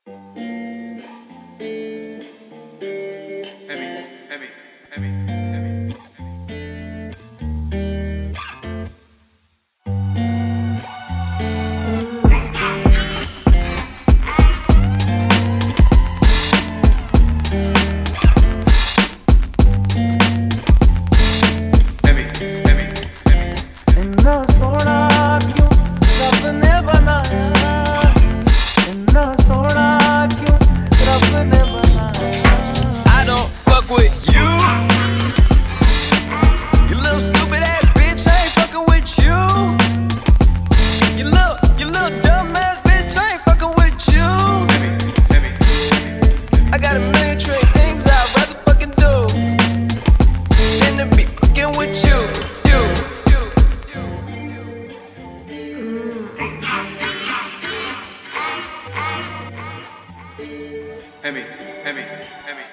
I don't fuck with you. You little stupid ass bitch, I ain't fucking with you. You little dumb ass bitch, I ain't fucking with you. I got a million trillion things I'd rather fucking do than to be fucking with you. Heavy.